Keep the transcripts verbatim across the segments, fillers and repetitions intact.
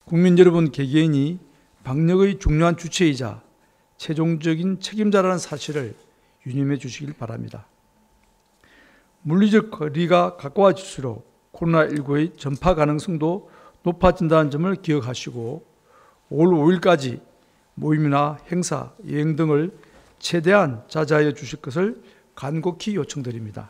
국민 여러분 개개인이 방역의 중요한 주체이자 최종적인 책임자라는 사실을 유념해 주시길 바랍니다. 물리적 거리가 가까워질수록 코로나십구의 전파 가능성도 높아진다는 점을 기억하시고 오월 오일까지 모임이나 행사, 여행 등을 최대한 자제하여 주실 것을 간곡히 요청드립니다.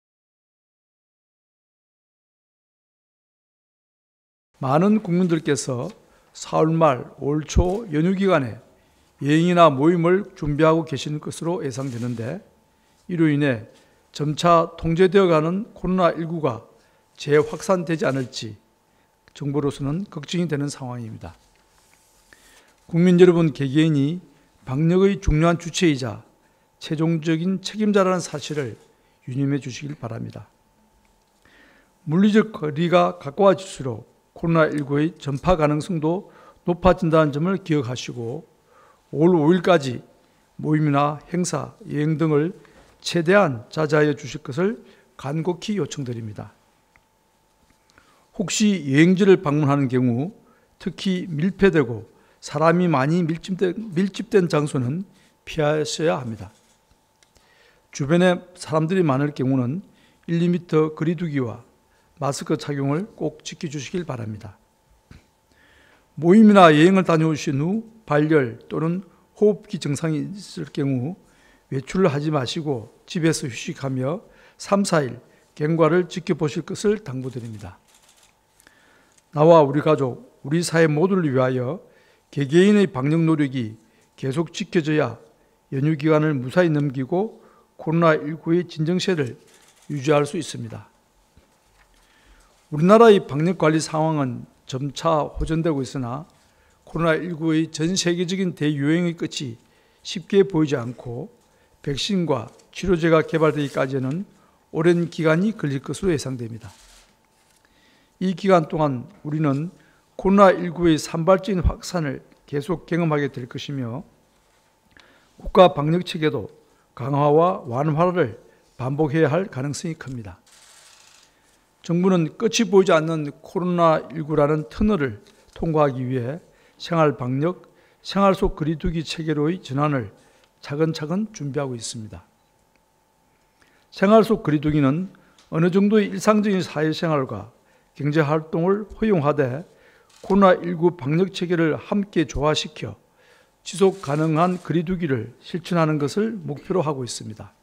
많은 국민들께서 사월 말, 오월 초 연휴 기간에 여행이나 모임을 준비하고 계시는 것으로 예상되는데 이로 인해 점차 통제되어가는 코로나십구가 재확산되지 않을지 정부로서는 걱정이 되는 상황입니다. 국민 여러분 개개인이 방역의 중요한 주체이자 최종적인 책임자라는 사실을 유념해 주시길 바랍니다. 물리적 거리가 가까워질수록 코로나십구의 전파 가능성도 높아진다는 점을 기억하시고 오월 오일까지 모임이나 행사, 여행 등을 최대한 자제하여 주실 것을 간곡히 요청드립니다. 혹시 여행지를 방문하는 경우 특히 밀폐되고 사람이 많이 밀집된, 밀집된 장소는 피하셔야 합니다. 주변에 사람들이 많을 경우는 일, 이 미터 거리 두기와 마스크 착용을 꼭 지켜주시길 바랍니다. 모임이나 여행을 다녀오신 후 발열 또는 호흡기 증상이 있을 경우 외출을 하지 마시고 집에서 휴식하며 삼, 사일 경과를 지켜보실 것을 당부드립니다. 나와 우리 가족, 우리 사회 모두를 위하여 개개인의 방역 노력이 계속 지켜져야 연휴 기간을 무사히 넘기고 코로나십구의 진정세를 유지할 수 있습니다. 우리나라의 방역관리 상황은 점차 호전되고 있으나 코로나십구의 전 세계적인 대유행의 끝이 쉽게 보이지 않고 백신과 치료제가 개발되기까지는 오랜 기간이 걸릴 것으로 예상됩니다. 이 기간 동안 우리는 코로나십구의 산발적인 확산을 계속 경험하게 될 것이며 국가 방역체계도 강화와 완화를 반복해야 할 가능성이 큽니다. 정부는 끝이 보이지 않는 코로나십구라는 터널을 통과하기 위해 생활방역, 생활 속 거리두기 체계로의 전환을 차근차근 준비하고 있습니다. 생활 속 거리두기는 어느 정도의 일상적인 사회생활과 경제활동을 허용하되 코로나십구 방역체계를 함께 조화시켜 지속 가능한 거리두기를 실천하는 것을 목표로 하고 있습니다.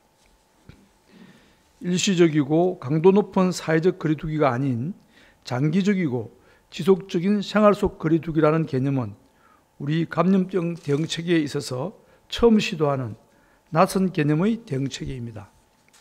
일시적이고 강도 높은 사회적 거리두기가 아닌 장기적이고 지속적인 생활 속 거리두기라는 개념은 우리 감염병 대응체계에 있어서 처음 시도하는 낯선 개념의 대응체계입니다.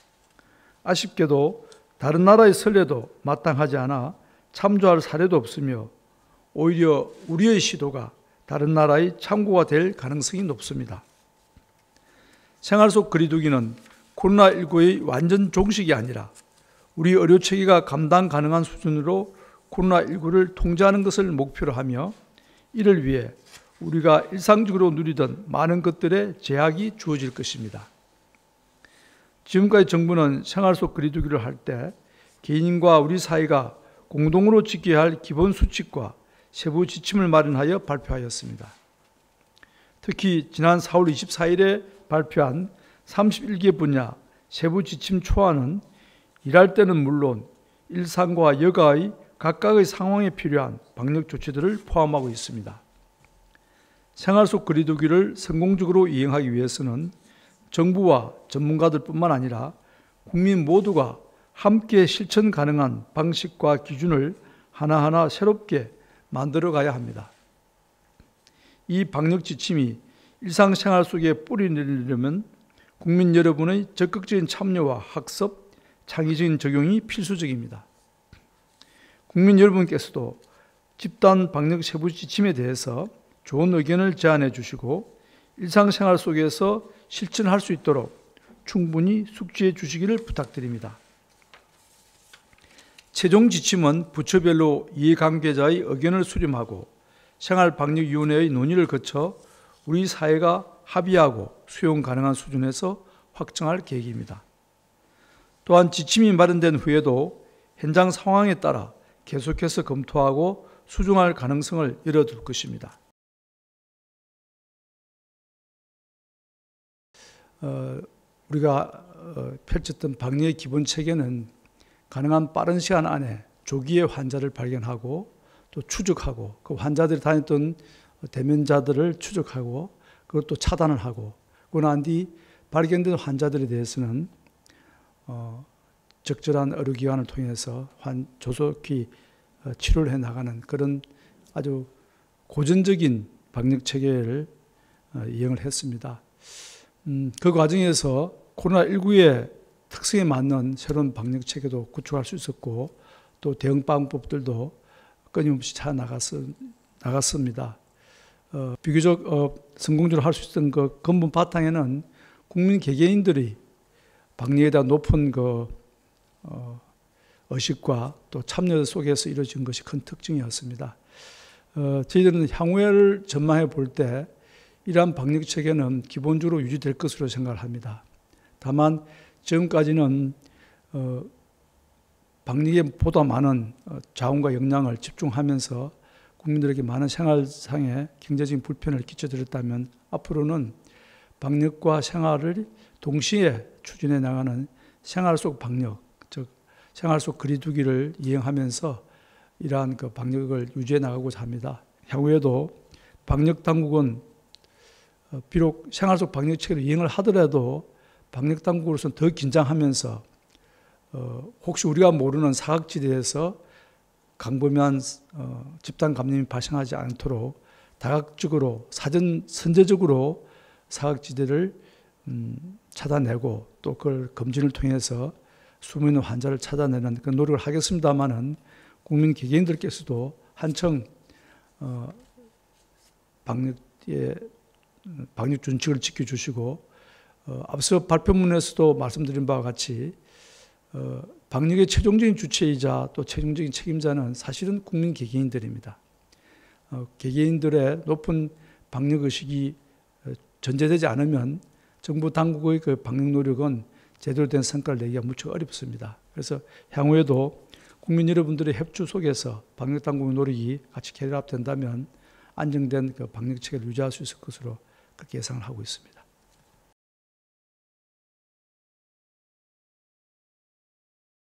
아쉽게도 다른 나라의 선례도 마땅하지 않아 참조할 사례도 없으며 오히려 우리의 시도가 다른 나라의 참고가 될 가능성이 높습니다. 생활 속 거리두기는 코로나십구의 완전 종식이 아니라 우리 의료체계가 감당 가능한 수준으로 코로나십구를 통제하는 것을 목표로 하며 이를 위해 우리가 일상적으로 누리던 많은 것들의 제약이 주어질 것입니다. 지금까지 정부는 생활 속 거리두기를 할 때 개인과 우리 사회가 공동으로 지켜야 할 기본 수칙과 세부 지침을 마련하여 발표하였습니다. 특히 지난 사월 이십사일에 발표한 삼십일 개 분야 세부 지침 초안은 일할 때는 물론 일상과 여가의 각각의 상황에 필요한 방역 조치들을 포함하고 있습니다. 생활 속 거리두기를 성공적으로 이행하기 위해서는 정부와 전문가들뿐만 아니라 국민 모두가 함께 실천 가능한 방식과 기준을 하나하나 새롭게 만들어가야 합니다. 이 방역 지침이 일상생활 속에 뿌리 내리려면 국민 여러분의 적극적인 참여와 학습, 창의적인 적용이 필수적입니다. 국민 여러분께서도 집단 방역 세부 지침에 대해서 좋은 의견을 제안해 주시고 일상생활 속에서 실천할 수 있도록 충분히 숙지해 주시기를 부탁드립니다. 최종 지침은 부처별로 이해관계자의 의견을 수렴하고 생활방역위원회의 논의를 거쳐 우리 사회가 합의하고 수용 가능한 수준에서 확정할 계획입니다. 또한 지침이 마련된 후에도 현장 상황에 따라 계속해서 검토하고 수정할 가능성을 열어둘 것입니다. 어, 우리가 어, 펼쳤던 방역의 기본 체계는 가능한 빠른 시간 안에 조기에 환자를 발견하고 또 추적하고 그 환자들이 다녔던 대면자들을 추적하고 그걸 또 차단을 하고 그러고 난 뒤 발견된 환자들에 대해서는 어, 적절한 의료기관을 통해서 환, 조속히 어, 치료를 해나가는 그런 아주 고전적인 방역체계를 어, 이행을 했습니다. 음, 그 과정에서 코로나십구의 특성에 맞는 새로운 방역체계도 구축할 수 있었고 또 대응방법들도 끊임없이 차 나갔습니다. 어, 비교적 어, 성공적으로 할 수 있었던 그 근본 바탕에는 국민 개개인들이 방역에 대한 높은 그 어, 의식과 또 참여 속에서 이루어진 것이 큰 특징이었습니다. 어, 저희들은 향후를 전망해 볼 때 이러한 방역 체계는 기본적으로 유지될 것으로 생각을 합니다. 다만 지금까지는 어, 방역에 보다 많은 자원과 역량을 집중하면서 국민들에게 많은 생활상의 경제적인 불편을 끼쳐드렸다면 앞으로는 방역과 생활을 동시에 추진해 나가는 생활 속 방역, 즉 생활 속 거리두기를 이행하면서 이러한 그 방역을 유지해 나가고자 합니다. 향후에도 방역 당국은 비록 생활 속 방역 체계를 이행을 하더라도 방역 당국으로서는 더 긴장하면서 어, 혹시 우리가 모르는 사각지대에서 강범위한 어, 집단 감염이 발생하지 않도록 다각적으로 사전 선제적으로 사각지대를 음, 찾아내고 또 그걸 검진을 통해서 숨어 있는 환자를 찾아내는 그런 노력을 하겠습니다마는 국민 개개인들께서도 한층 어, 방역의 방역 준칙을 지켜주시고 어, 앞서 발표문에서도 말씀드린 바와 같이 어, 방역의 최종적인 주체이자 또 최종적인 책임자는 사실은 국민 개개인들입니다. 어, 개개인들의 높은 방역 의식이 전제되지 않으면 정부 당국의 그 방역 노력은 제대로 된 성과를 내기가 무척 어렵습니다. 그래서 향후에도 국민 여러분들의 협조 속에서 방역 당국의 노력이 같이 결합된다면 안정된 그 방역 체계를 유지할 수 있을 것으로 그렇게 예상을 하고 있습니다.